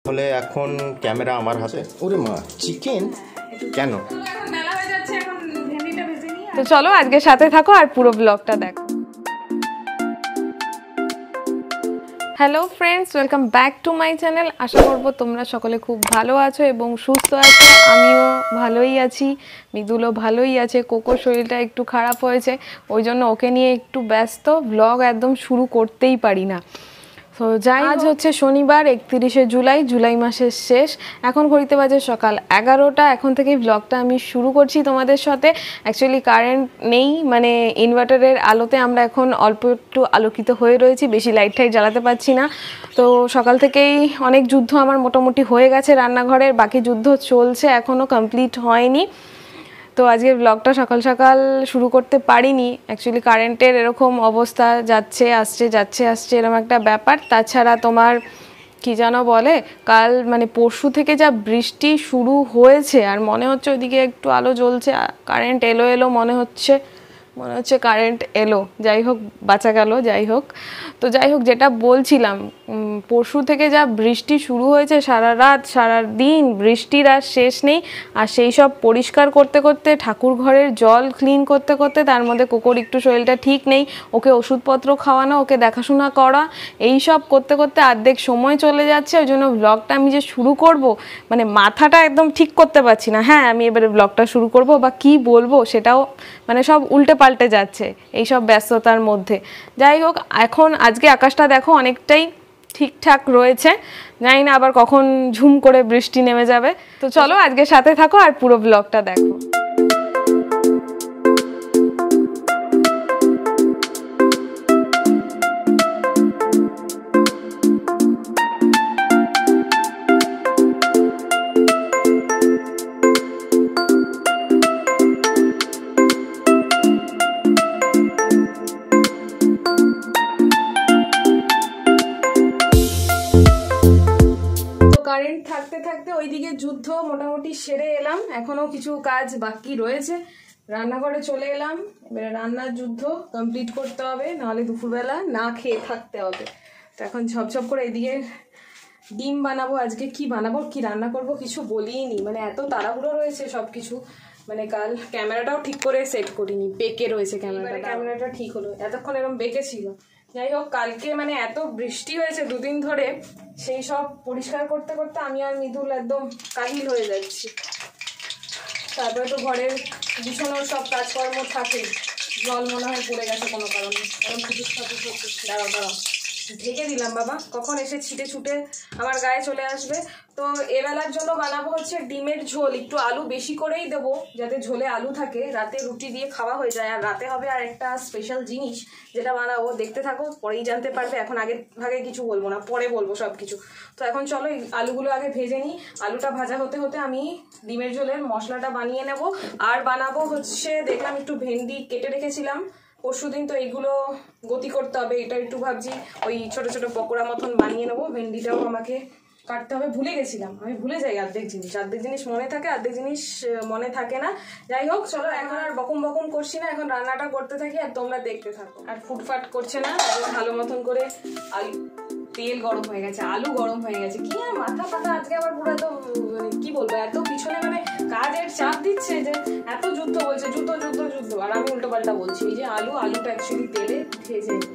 তাহলে এখন ক্যামেরা আমার হাতে। ওরে মা, চিকেন কেন? তো চলো আজকে সাথে থাকো আর পুরো ব্লগটা দেখো। Hello friends, welcome back to my channel. আশা করবো তোমরা সকলে খুব ভালো আছো এবং সুস্থ আছো। আমিও ভালোই আছি, মৃদুলও ভালোই আছে। কোকোর শরীরটা একটু খারাপ হয়েছে, ওই জন্য ওকে নিয়ে একটু ব্যস্ত, ব্লগ একদম শুরু করতেই পারি না। তো যাই, আজ হচ্ছে শনিবার 31শে জুলাই, জুলাই মাসের শেষ। এখন ঘড়িতে বাজে সকাল 11টা। এখন থেকেই ব্লগটা আমি শুরু করছি তোমাদের সাথে। অ্যাকচুয়ালি কারেন্ট নেই, মানে ইনভার্টারের আলোতে আমরা এখন অল্প একটু আলোকিত হয়ে রয়েছি, বেশি লাইট টাইট জ্বালাতে পারছি না। তো সকাল থেকেই অনেক যুদ্ধ আমার মোটামুটি হয়ে গেছে রান্নাঘরের, বাকি যুদ্ধ চলছে, এখনও কমপ্লিট হয়নি। তো আজকের ব্লগটা সকাল সকাল শুরু করতে পারিনি। অ্যাকচুয়ালি কারেন্টের এরকম অবস্থা, যাচ্ছে আসছে যাচ্ছে আসছে, এরকম একটা ব্যাপার। তাছাড়া তোমার কি যেন বলে, কাল মানে পরশু থেকে যা বৃষ্টি শুরু হয়েছে, আর মনে হচ্ছে ওইদিকে একটু আলো জ্বলছে, কারেন্ট এলো এলো মনে হচ্ছে কারেন্ট এলো। যাই হোক, বাঁচা গেল। যাই হোক, তো যাই হোক, যেটা বলছিলাম, পরশু থেকে যা বৃষ্টি শুরু হয়েছে, সারা রাত সারা দিন বৃষ্টির আর শেষ নেই। আর সেই সব পরিষ্কার করতে করতে, ঠাকুর ঘরের জল ক্লিন করতে করতে, তার মধ্যে কোকোর একটু শরীরটা ঠিক নেই, ওকে ওষুধপত্র খাওয়ানো, ওকে দেখাশোনা করা, এই সব করতে করতে অর্ধেক সময় চলে যাচ্ছে। ওই জন্য ব্লগটা আমি যে শুরু করব, মানে মাথাটা একদম ঠিক করতে পারছি না। হ্যাঁ, আমি এবারে ব্লগটা শুরু করব বা কি বলবো সেটাও মানে সব উল্টে পাল্টে যাচ্ছে এই সব ব্যস্ততার মধ্যে। যাই হোক, এখন আজকে আকাশটা দেখো অনেকটাই ঠিকঠাক রয়েছে, জানি না আবার কখন ঝুম করে বৃষ্টি নেমে যাবে। তো চলো আজকে সাথে থাকো আর পুরো ব্লগটা দেখো। কারেন্ট থাকতে থাকতে ওইদিকে যুদ্ধ মোটামুটি সেরে এলাম, এখনো কিছু কাজ বাকি রয়েছে। রান্নাঘরে চলে এলাম, এবারে রান্নার যুদ্ধ কমপ্লিট করতে হবে, নাহলে দুপুরবেলা না খেয়ে থাকতে হবে। তো এখন ঝপঝপ করে এদিকে ডিম বানাবো। আজকে কি বানাবো, কি রান্না করব কিছু বলিই নি, মানে এত তাড়াহুড়ো রয়েছে সব কিছু। মানে কাল ক্যামেরাটাও ঠিক করে সেট করিনি, বেঁকে রয়েছে ক্যামেরাটা ঠিক হলো, এতক্ষণ এরকম বেঁকে ছিল। যাই হোক, কালকে মানে এত বৃষ্টি হয়েছে দুদিন ধরে, সেই সব পরিষ্কার করতে করতে আমি আর মৃদুল একদম কাহিল হয়ে যাচ্ছি। তারপরে তো ঘরের বিছানোর সব কাজকর্ম থাকে, জল মনে হয় পড়ে গেছে কোনো কারণে, কারণ দাঁড়াও ঢেকে দিলাম বাবা, কখন এসে ছিটে ছুটে আমার গায়ে চলে আসবে। তো এবেলার জন্য বানাবো হচ্ছে ডিমের ঝোল, একটু আলু বেশি করেই দেবো যাতে ঝোলে আলু থাকে, রাতে রুটি দিয়ে খাওয়া হয়ে যায়। আর রাতে হবে আর একটা স্পেশাল জিনিস, যেটা বানাবো দেখতে থাকো, পরেই জানতে পারবে। এখন আগে ভাগে কিছু বলবো না, পরে বলবো সব কিছু। তো এখন চলো এই আলুগুলো আগে ভেজে নিই। আলুটা ভাজা হতে হতে আমি ডিমের ঝোলের মশলাটা বানিয়ে নেব। আর বানাবো হচ্ছে, দেখলাম একটু ভেন্ডি কেটে রেখেছিলাম পরশুদিন, তো এইগুলো গতি করতে হবে। এটা একটু ভাবছি ওই ছোট ছোট পকোড়া মতন বানিয়ে নেবো। ভেন্ডিটাও আমাকে কাটতে হবে, ভুলে গেছিলাম, আমি ভুলে যাই অর্ধেক জিনিস মনে থাকে, অর্ধেক জিনিস মনে থাকে না। যাই হোক, চলো এখন আর বকম করছি না, এখন রান্নাটা করতে থাকি আর তোমরা দেখতে থাকো। আর ফুটফাট করছে না, ভালো মতন করে আলু, তেল গরম হয়ে গেছে, আলু গরম হয়ে গেছে, কি আর মাথা পাতা আজকে আবার পুরো এত মানে কি বলবো, এত পিছনে মানে কাজের চাপ দিচ্ছে যে এত যুদ্ধ বলছে, যুদ্ধ, আর আমি উল্টো পাল্টা বলছি। এই যে আলুটা অ্যাকচুয়ালি তেলে ভেজে নিই।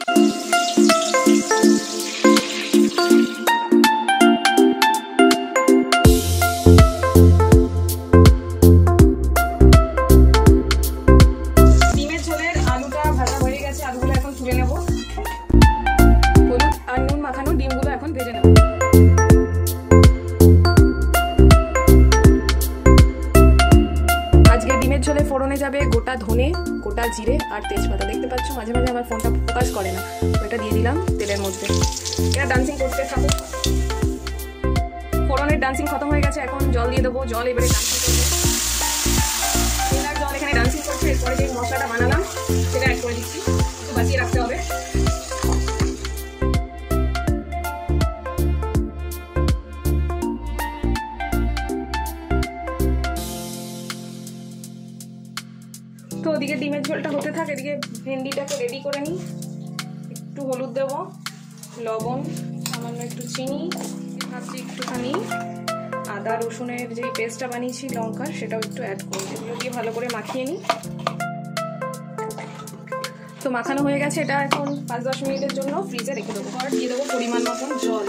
ডিমের ঝোলের আলুটা ভাজা হয়ে গেছে, আলুগুলো এখন তুলে নেবো। হলুদ আর নুন মাখানো ডিমগুলো এখন ভেজে নেবো। আজকে ডিমের ঝোলে ফোড়নে যাবে গোটা ধনে, গোটা জিরে আর তেজপাতা। দেখতে পাচ্ছ মাঝে মাঝে আমার ফোনটা ফোকাস করে না, ওইটা দিয়ে দিলাম তেলের মধ্যে। এটা ডান্সিং করতে থাকো। ফোড়নের ডান্সিং খতম হয়ে গেছে, এখন জল দিয়ে দেবো। জল এবারে ডান্সিং করবে, জল এখানে ডান্সিং করছে। এরপরে যে মশলাটা বানালাম সেটা অ্যাড করে দিচ্ছি, একটু বাঁচিয়ে রাখতে হবে। তো ওদিকে ডিমের ঝোলটা হতে থাকে, এদিকে ভেন্ডিটাকে রেডি করে নিই। একটু হলুদ দেবো, লবণ, সামান্য একটু চিনি, ভাবছি একটু আমি আদা রসুনের যে পেস্টটা বানিয়েছি লঙ্কার, সেটাও একটু অ্যাড করব। এগুলো দিয়ে ভালো করে মাখিয়ে নিই। তো মাখানো হয়ে গেছে, এটা এখন 5-10 মিনিটের জন্য ফ্রিজে রেখে দেবো। আর দিয়ে দেবো পরিমাণ মতন জল।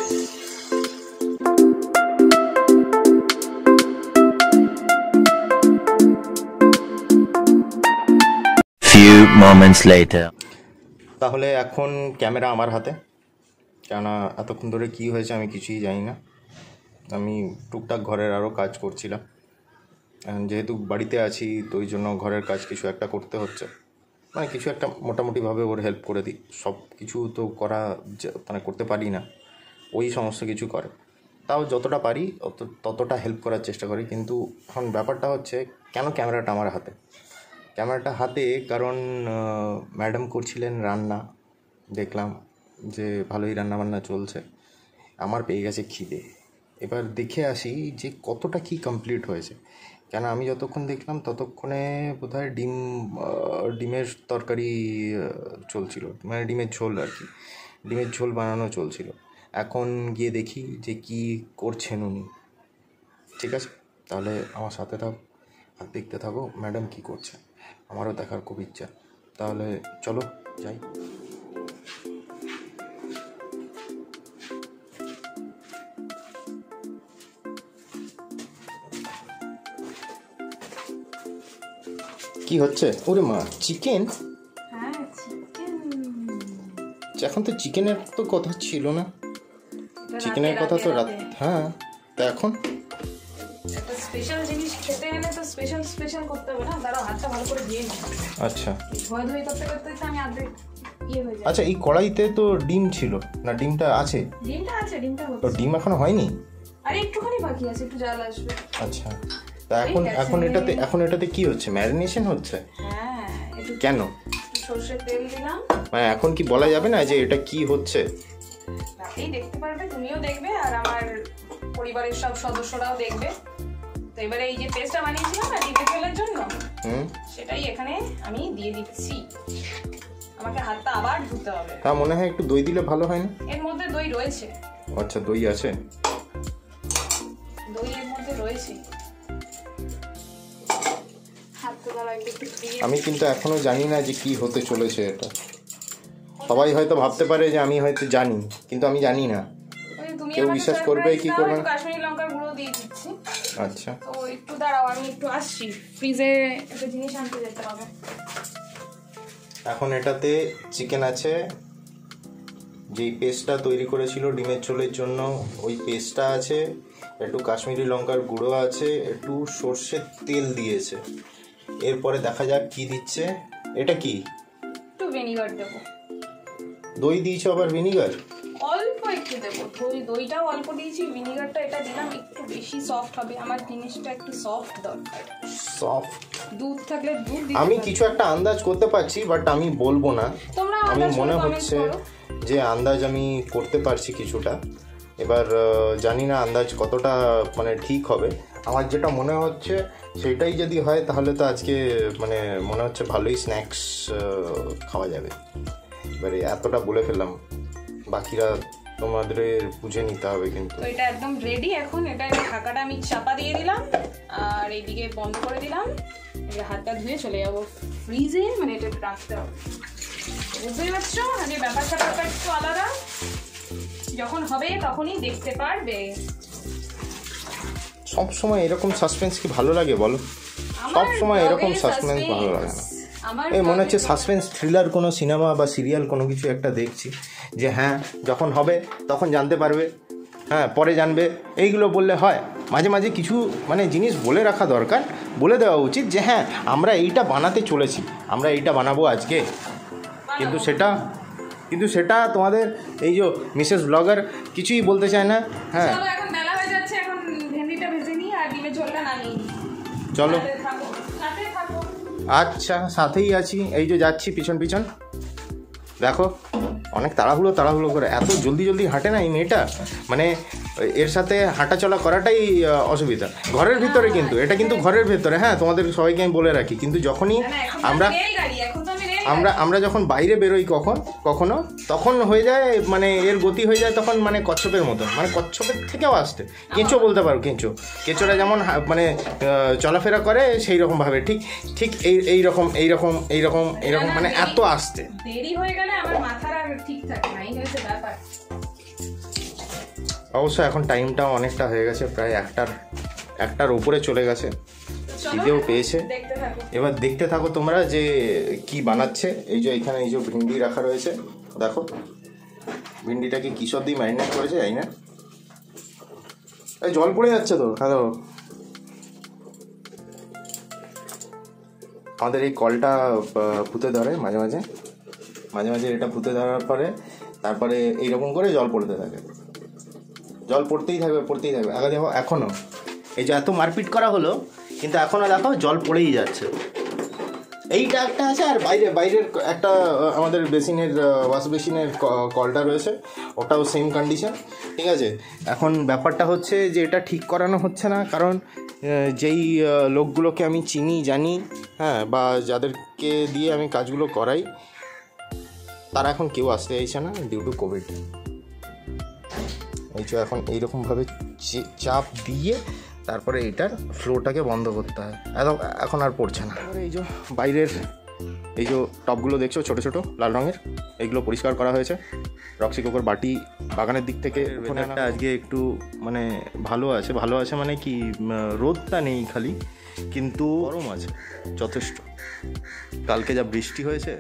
তাহলে এখন ক্যামেরা আমার হাতে, কেননা এতক্ষণ ধরে কী হয়েছে আমি কিছুই জানি না। আমি টুকটাক ঘরের আরও কাজ করছিলাম, যেহেতু বাড়িতে আছি তো ওই জন্য ঘরের কাজ কিছু একটা করতে হচ্ছে, মানে কিছু একটা মোটামুটিভাবে ওর হেল্প করে দিই। সব কিছু তো করা মানে করতে পারি না, ওই সমস্ত কিছু করে, তাও যতটা পারি ততটা হেল্প করার চেষ্টা করি। কিন্তু এখন ব্যাপারটা হচ্ছে কেন ক্যামেরাটা আমার হাতে। ক্যামেরাটা হাতে কারণ ম্যাডাম করছিলেন রান্না, দেখলাম যে ভালোই রান্নাবান্না চলছে, আমার পেয়ে গেছে খিদে। এবার দেখে আসি যে কতটা কি কমপ্লিট হয়েছে। কেন আমি যতক্ষণ দেখলাম ততক্ষণে বোধহয় ডিমের তরকারি চলছিল, মানে ডিমের ঝোল আর কি, ডিমের ঝোল বানানো চলছিল। এখন গিয়ে দেখি যে কি করছেন উনি। ঠিক আছে, তাহলে আমার সাথে থাকো আর দেখতে থাকো ম্যাডাম কি করছে, আমারও দেখার খুব ইচ্ছা। তাহলে চলো যাই। কি হচ্ছে? ওরে মা, চিকেন? হ্যাঁ চিকেন। এখন তো চিকেনের তো কথা ছিল না, চিকেনের কথা তো রাত। হ্যাঁ, তা এখন একটা স্পেশাল জিনিস খেতে গেলে তো স্পেশাল করতে হবে না। দাঁড়াও, হাতটা ভালো করে দিয়ে নিই। আচ্ছা, ধোয়াধুয়ি করতে করতে আমি অর্ধেক ইয়ে হয়ে যায়। আচ্ছা, এই কড়াইতে তো ডিম ছিল না? ডিমটা আছে? ডিমটা আছে, ডিমটা তো হচ্ছে। ডিম এখনো হয়নি? আরে একটুখানি বাকি আছে, একটু জাল আসবে। আচ্ছা, তা এখন এটাতে কি হচ্ছে? ম্যারিনেশন হচ্ছে? হ্যাঁ, একটু কেন? সরষের তেল দিলাম। মানে এখন কি বলা যাবে না যে এটা কি হচ্ছে? রাতেই দেখতে পারবে, তুমিও দেখবে আর আমার পরিবারের সব সদস্যরাও দেখবে। তো এবারে এই যে পেস্টটা বানিয়েছিলাম না ডিমের ঝোলের জন্য, সেটাই এখানে আমি দিয়ে দিচ্ছি। আমাকে হাতটা আবার ধুতে হবে। তা মনে হয় একটু দই দিলে ভালো হয় না? এর মধ্যে দই রয়েছে। আচ্ছা, দই আছে, দই এর মধ্যে রয়েছে। আমি কিন্তু এখনো জানি না যে কি হতে চলেছে এটা। সবাই হয়তো ভাবতে পারে যে আমি হয়তো জানি, কিন্তু আমি জানি না। কেউ বিশ্বাস করবে কি করবে না। কাশ্মীরি লঙ্কার গুঁড়ো দিয়ে দিচ্ছি। আচ্ছা, তো একটু দাঁড়াও, আমি একটু আসছি, ফ্রিজে একটা জিনিস আনতে যেতে হবে। এখন এটাতে চিকেন আছে, যেই পেস্টটা তৈরি করেছিল ডিমের ঝোলের জন্য ওই পেস্টটা আছে, একটু কাশ্মীরি লঙ্কার গুঁড়ো আছে, একটু সর্ষের তেল দিয়েছে। এরপরে দেখা যাক কি দিচ্ছে। এটা কি? একটু ভিনিগার দেবো। দই দিয়েছো আবার ভিনিগার? অল্প একটু দেবো, দইটাও অল্প দিয়েছি, ভিনিগারটা এটা দিলাম একটু বেশি সফট হবে। আমার জিনিসটা একটু সফট দরকার। সফট? দুধ থাকলে দুধ দিতে আমি কিছু একটা আন্দাজ করতে পারছি, বাট আমি বলবো না। আমি মনে হচ্ছে যে আন্দাজ আমি করতে পারছি কিছুটা। এবার জানি না আন্দাজ কতটা মানে ঠিক হবে। আমার যেটা মনে হচ্ছে সেটাই যদি হয় তাহলে তো আজকে মানে মনে হচ্ছে ভালোই স্ন্যাক্স খাওয়া যাবে। এবারে এতটা বলে ফেললাম, বাকিরা তোমাদের বুঝে নিতে হবে। কিন্তু তো এটা একদম রেডি। এখন এটা ঢাকাটা আমি চাপা দিয়ে দিলাম আর এইদিকে বন্ধ করে দিলাম। এবার হাতটা ধুয়ে চলে যাবো ফ্রিজে, মানে এটা রাখতে হবে। বুঝতেই পারছো, মানে ব্যাপারটা একটু আলাদা। যখন হবে তখনই দেখতে পারবে। সব সময় এরকম সাসপেন্স কি ভালো লাগে বলো? সব সময় এরকম সাসপেন্স ভালো লাগে না। এই মনে হচ্ছে সাসপেন্স থ্রিলার কোনো সিনেমা বা সিরিয়াল কোনো কিছু একটা দেখছি, যে হ্যাঁ যখন হবে তখন জানতে পারবে, হ্যাঁ পরে জানবে, এইগুলো বললে হয়? মাঝে মাঝে কিছু মানে জিনিস বলে রাখা দরকার, বলে দেওয়া উচিত যে হ্যাঁ আমরা এইটা বানাতে চলেছি, আমরা এইটা বানাবো আজকে। কিন্তু সেটা তোমাদের এই যে মিসেস ব্লগার কিছুই বলতে চায় না। হ্যাঁ, এখন বেলা হয়ে যাচ্ছে, এখন ভেন্ডিটা ভেজে নিই আর ডিমের ঝোলটা নামিয়ে নিই। চলো। আচ্ছা, সাথেই আছি, এই যে যাচ্ছি পিছন পিছন। দেখো অনেক তাড়াহুড়ো করে, এত জলদি হাঁটে না এই মেয়েটা, মানে এর সাথে হাঁটা চলা করাটাই অসুবিধা। ঘরের ভিতরে কিন্তু, এটা কিন্তু ঘরের ভেতরে, হ্যাঁ তোমাদের সবাইকে আমি বলে রাখি। কিন্তু যখনই আমরা আমরা যখন বাইরে বেরোই কখনো তখন হয়ে যায় মানে এর গতি হয়ে যায় তখন মানে কচ্ছপের মতো, মানে কচ্ছপের থেকেও আসতে। কেঁচো বলতে পারো, কেঁচোরা যেমন মানে চলাফেরা করে সেই রকম ভাবে, ঠিক এইরকম মানে এত আসতে। দেরি হয়ে গেলে আমার মাথার আর ঠিক থাকে না, এই হচ্ছে ব্যাপার। অবশ্য এখন টাইমটাও অনেকটা হয়ে গেছে, প্রায় একটার উপরে চলে গেছে, খিদেও পেয়েছে। এবার দেখতে থাকো তোমরা যে কি বানাচ্ছে। এই যে এখানে এই যে ভিন্ডি রাখা রয়েছে, দেখো ভিন্ডিটাকে কি সব দিয়ে ম্যারিনেট করেছে জানি না। এই জল পড়ে যাচ্ছে তো। হ্যালো, আমাদের এই কলটা ফুটে ধরে মাঝে মাঝে এটা ফুটে ধরার পরে তারপরে এইরকম করে জল পড়তে থাকে, জল পড়তেই থাকবে। আগে দেখো এখনও এই যে এত মারপিট করা হলো কিন্তু এখনও দেখো জল পড়েই যাচ্ছে। এইটা একটা আছে, আর বাইরের একটা আমাদের বেসিনের ওয়াশ বেসিনের কলটা রয়েছে, ওটাও সেম কন্ডিশন। ঠিক আছে, এখন ব্যাপারটা হচ্ছে যে এটা ঠিক করানো হচ্ছে না, কারণ যেই লোকগুলোকে আমি চিনি জানি, হ্যাঁ, বা যাদেরকে দিয়ে আমি কাজগুলো করাই, তারা এখন কেউ আসতে চাইছে না ডিউ টু কোভিড। এই যে এখন এইরকমভাবে চাপ দিয়ে তারপরে এইটার ফ্লোটাকে বন্ধ করতে হয়, এখন আর পড়ছে না। এই যে বাইরের এই যে টপগুলো দেখছো ছোট ছোট লাল রঙের, এইগুলো পরিষ্কার করা হয়েছে। রক্সি কোকোর বাটি বাগানের দিক থেকে ওখানে আজকে একটু মানে ভালো আছে মানে কি, রোদটা নেই খালি, কিন্তু গরম আছে যথেষ্ট। কালকে যা বৃষ্টি হয়েছে,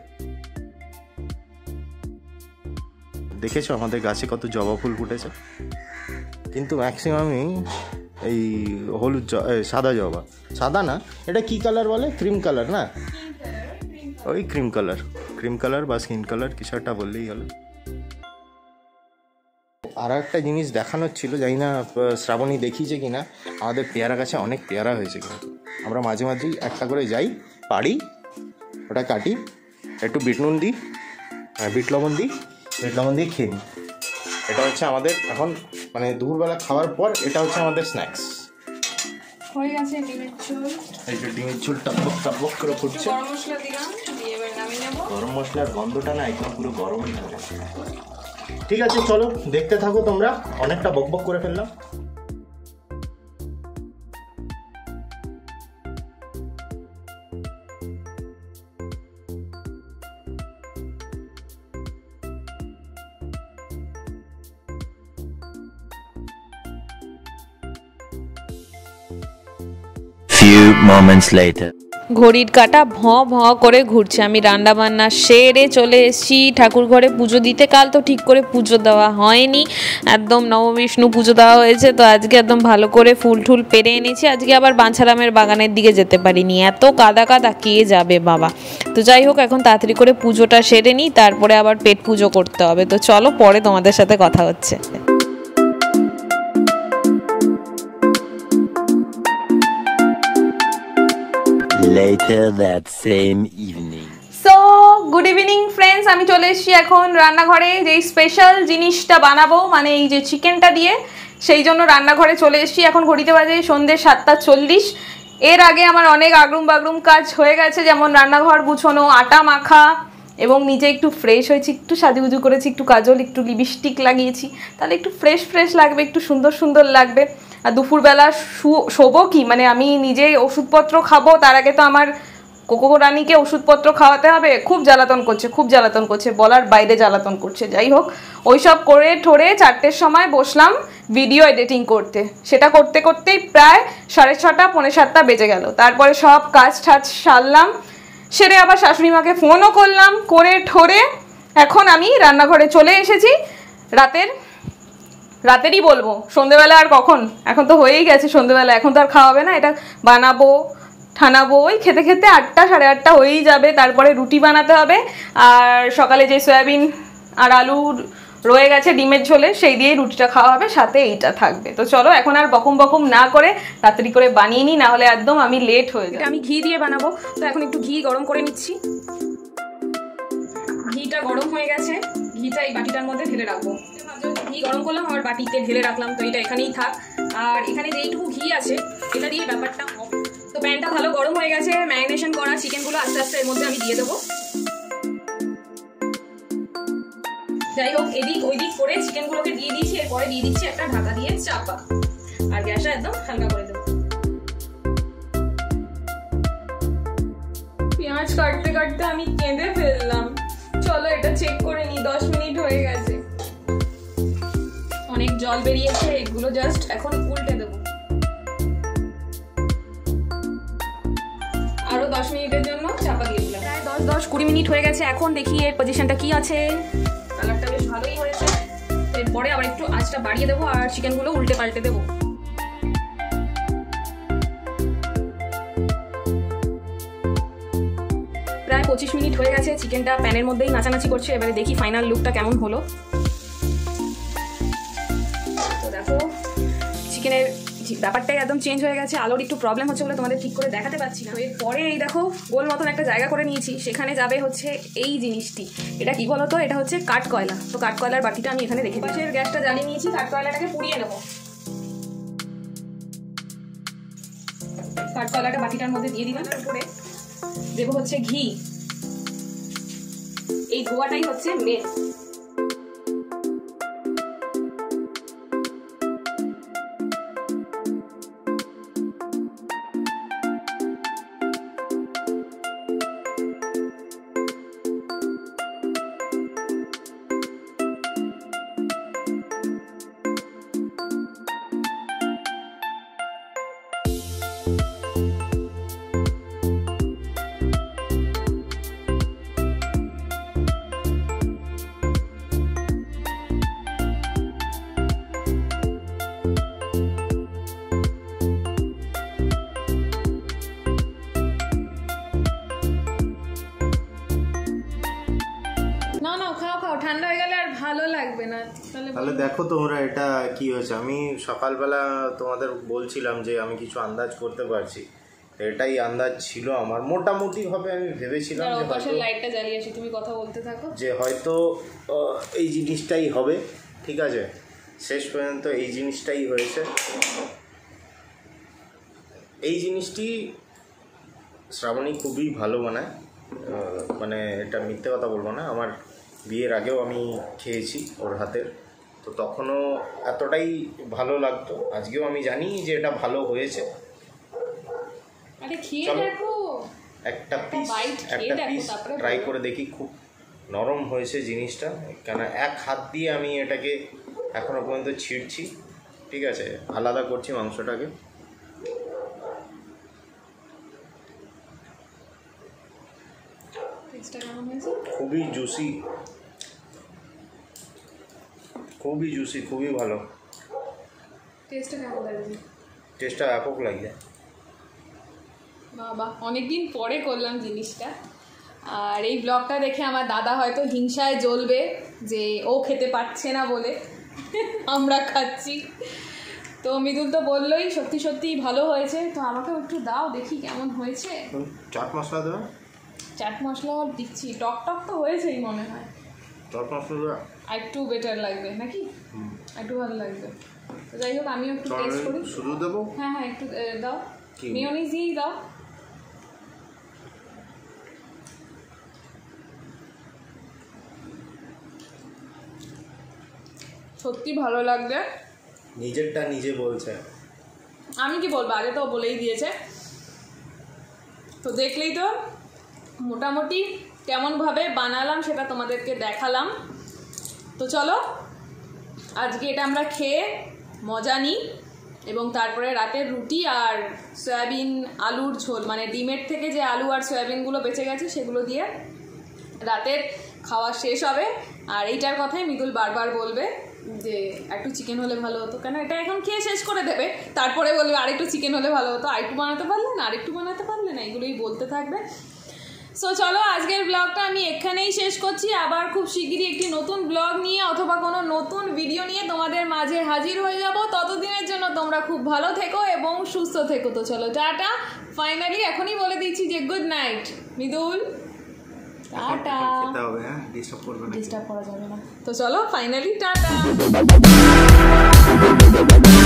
দেখেছো আমাদের গাছে কত জবা ফুল ফুটেছে, কিন্তু ম্যাক্সিমামই এই হলুদ সাদা জবা, সাদা না, এটা কি কালার বলে, ক্রিম কালার না, ওই ক্রিম কালার বা স্কিন কালার কিছু একটা বললেই হলো। আর একটা জিনিস দেখানোর ছিল, জানি না শ্রাবণী দেখিয়েছে কিনা, আমাদের পেয়ারা গাছে অনেক পেয়ারা হয়েছে, কিন্তু আমরা মাঝে মাঝেই একটা করে যাই, পাড়ি, ওটা কাটি, একটু বিট লবণ দিই খেয়ে নিই। এটা হচ্ছে আমাদের এখন মানে দুপুরবেলা খাওয়ার পর এটা হচ্ছে আমাদের স্ন্যাক্স। হয়ে গেছে ডিমের ঝোল। এই যে ডিমের ঝোল টপক করে ফুটছে, গরম মশলা দিলাম, দিয়ে এবার নামিয়ে নেব। গরম মশলার গন্ধটা না একদম পুরো গরমই থাকে। ঠিক আছে, চলো দেখতে থাকো তোমরা, অনেকটা বকবক করে ফেললাম। Few moments later. ঘড়ির কাঁটা ভঁ করে ঘুরছে। আমি রান্না বান্না সেরে চলে এসেছি ঠাকুর ঘরে পুজো দিতে। কাল তো ঠিক করে পুজো দেওয়া হয়নি, একদম নববিষ্ণু পুজো দেওয়া হয়েছে, তো আজকে একদম ভালো করে ফুল টুল পেরে এনেছি। আজকে আবার বাঞ্ছারামের বাগানের দিকে যেতে পারিনি, এত কাদা কে যাবে বাবা। তো যাই হোক, এখন তাড়াতাড়ি করে পুজোটা সেরে নিই, তারপরে আবার পেট পুজো করতে হবে। তো চলো, পরে তোমাদের সাথে কথা হচ্ছে। Later that same evening. So good evening friends, আমি চলে এসেছি এখন রান্নাঘরে, যেই স্পেশাল জিনিসটা বানাবো মানে এই যে চিকেনটা দিয়ে, সেই জন্য রান্নাঘরে চলে এসেছি। এখন ঘড়িতে বাজে সন্ধ্যে 7:40। এর আগে আমার অনেক আগরুম বাগরুম কাজ হয়ে গেছে, যেমন রান্নাঘর গুছানো, আটা মাখা, এবং নিজে একটু ফ্রেশ হয়েছি, একটু সাজুগুজু করেছি, একটু কাজল, একটু লিপস্টিক লাগিয়েছি, তাহলে একটু ফ্রেশ লাগবে, একটু সুন্দর লাগবে। আর দুপুরবেলা শোবো কি, মানে আমি নিজেই ওষুধপত্র খাবো, তার আগে তো আমার কোকো রানীকে ওষুধপত্র খাওয়াতে হবে। খুব জ্বালাতন করছে, বলার বাইরে জ্বালাতন করছে। যাই হোক, ওইসব করে ঠোরে 4টের সময় বসলাম ভিডিও এডিটিং করতে। সেটা করতেই প্রায় 6:30 পৌনে 7টা বেজে গেল। তারপরে সব কাজ সারলাম, সেরে আবার শাশুড়ি মাকে ফোনও করলাম, করে ঠোরে এখন আমি রান্নাঘরে চলে এসেছি। রাতেরই বলবো, সন্ধেবেলা আর কখন, এখন তো হয়েই গেছে সন্ধেবেলা, এখন তো আর খাওয়া হবে না। এটা বানাবো ঠানাবো, ওই খেতে 8টা 8:30 হয়েই যাবে। তারপরে রুটি বানাতে হবে, আর সকালে যে সয়াবিন আর আলু রয়ে গেছে ডিমের ঝোলে, সেই দিয়েই রুটিটা খাওয়া হবে, সাথে এইটা থাকবে। তো চলো, এখন আর বকম না করে তাড়াতাড়ি করে বানিয়ে নিই, নাহলে একদম আমি লেট হয়ে যাবে। আমি ঘি দিয়ে বানাবো, তো এখন একটু ঘি গরম করে নিচ্ছি। ঘিটা গরম হয়ে গেছে, ঘিটা এই বাটিটার মধ্যে ঢেলে রাখবো। ঘি গরম করলাম, আমার বাটিতে ঢেলে রাখলাম, তো এটা এখানেই থাক। আর এখানে যেইটুকু ঘি আছে এটা দিয়ে ব্যাপারটা হবে। তো প্যানটা ভালো গরম হয়ে গেছে, ম্যারিনেশন করা চিকেনগুলো আস্তে আস্তে এর মধ্যে আমি দিয়ে দেবো। যাই হোক, এদিক ওই দিক করে চিকেনগুলোকে দিয়ে দিয়েছি, এরপরে দিয়ে দিচ্ছি একটা ঢাকা দিয়ে চাপা, আর গ্যাসটা একদম হালকা করে দেবো। পেঁয়াজ কাটতে কাটতে আমি কেঁদে ফেললাম। চলো এটা চেক করে নি, 10 মিনিট হয়ে গেছে, অনেক জল বেরিয়েছে, এগুলো জাস্ট এখন উল্টে দেবো। আরো 10 মিনিটের জন্য চাপা দিয়ে দিলাম। প্রায় 10-20 মিনিট হয়ে গেছে, এখন দেখি এর পজিশনটা কি আছে। কালারটা বেশ ভালোই হয়েছে, এরপরে আবার একটু আঁচটা বাড়িয়ে দেবো আর চিকেনগুলো উল্টে পাল্টে দেবো। প্রায় 25 মিনিট হয়ে গেছে, চিকেনটা প্যানের মধ্যেই নাচানাচি করছে। এবারে দেখি ফাইনাল লুকটা কেমন হলো। তো দেখো চিকেনের ব্যাপারটাই একদম চেঞ্জ হয়ে গেছে। আলোর একটু প্রবলেম হচ্ছে বলে তোমাদের ঠিক করে দেখাতে পারছি না। এরপরে এই দেখো গোল মতন একটা জায়গা করে নিয়েছি, সেখানে যাবে হচ্ছে এই জিনিসটি। এটা কি বলতো, এটা হচ্ছে কাঠ কয়লা। তো কাঠ কয়লার বাটিটা আমি এখানে রেখে পাশের গ্যাসটা জ্বালিয়ে নিয়েছি, কাঠ কয়লাটাকে পুড়িয়ে নেবো। কাঠ কয়লাটা বাটিটার মধ্যে দিয়ে দিলাম, তারপরে দেবো হচ্ছে ঘি। এই ধোয়াটাই হচ্ছে মেন। ঠান্ডা হয়ে গেলে আর ভালো লাগবে না। তাহলে দেখো তোমরা এটা কি হয়েছে। আমি সকালবেলা তোমাদের বলছিলাম যে আমি কিছু আন্দাজ করতে পারছি, এটাই আন্দাজ ছিল আমার। মোটামুটি ভাবে আমি ভেবেছিলাম যে পাশের লাইটটা জ্বালিয়ে আসি, তুমি কথা বলতে থাকো, যে হয়তো এই জিনিসটাই হবে। ঠিক আছে, শেষ পর্যন্ত এই জিনিসটাই হয়েছে। এই জিনিসটি শ্রাবণী খুবই ভালো বানায়, মানে এটা মিথ্যে কথা বলবো না। আমার বিয়ের আগেও আমি খেয়েছি ওর হাতের, তো তখনও এতটাই ভালো লাগতো। আজকেও আমি জানি যে এটা ভালো হয়েছে। একটা পিস ট্রাই করে দেখি। খুব নরম হয়েছে জিনিসটা, কেন এক হাত দিয়ে আমি এটাকে এখনো পর্যন্ত ছিঁড়ছি। ঠিক আছে, আলাদা করছি মাংসটাকে। খুবই জুসি, খুবই জুসি, খুবই ভালো। টেস্টটা ব্যাপক লাগে। বাবা, অনেকদিন পরে করলাম জিনিসটা। আর এই ব্লগটা দেখে আমার দাদা হয়তো হিংসায় জ্বলবে যে ও খেতে পারছে না বলে আমরা খাচ্ছি। তো মৃদুল তো বললোই সত্যি সত্যি ভালো হয়েছে। তো আমাকে একটু দাও দেখি কেমন হয়েছে। চাট মশলা দেবে? চাট মশলা দিচ্ছি, টক টক তো হয়েছেই মনে হয়। চাট মশলা একটু বেটার লাগবে নাকি, একটু ভালো লাগবে। তো যাই হোক আমিও একটু টেস্ট করি। শুধু দেবো? হ্যাঁ হ্যাঁ, একটু দাও, মেয়োনিজ দিয়েই দাও। সত্যি ভালো লাগবে। নিজেরটা নিজে বলছে, আমি কি বলবো, আগে তো বলেই দিয়েছে। তো দেখলেই তো মোটামুটি কেমনভাবে বানালাম সেটা তোমাদেরকে দেখালাম। তো চলো আজকে এটা আমরা খেয়ে মজা নিই, এবং তারপরে রাতের রুটি আর সয়াবিন আলুর ঝোল, মানে ডিমের থেকে যে আলু আর সয়াবিনগুলো বেঁচে গেছে সেগুলো দিয়ে রাতের খাওয়া শেষ হবে। আর এইটার কথাই মৃদুল বারবার বলবে যে একটু চিকেন হলে ভালো হতো, কেন এটা এখন খেয়ে শেষ করে দেবে, তারপরে বলবে আরেকটু চিকেন হলে ভালো হতো, আরেকটু বানাতে পারলে না, আরেকটু বানাতে পারলে না, এগুলোই বলতে থাকবে। সো চলো আজকের ব্লগটা আমি এখানেই শেষ করছি। আবার খুব শিগগিরই একটি নতুন ব্লগ নিয়ে অথবা কোনো নতুন ভিডিও নিয়ে তোমাদের মাঝে হাজির হয়ে যাব। ততদিনের জন্য তোমরা খুব ভালো থেকো এবং সুস্থ থেকো। তো চলো টাটা। ফাইনালি এখনই বলে দিচ্ছি যে good night Mridul, tata. Disturb করা যাবে না। তো চলো ফাইনালি টাটা।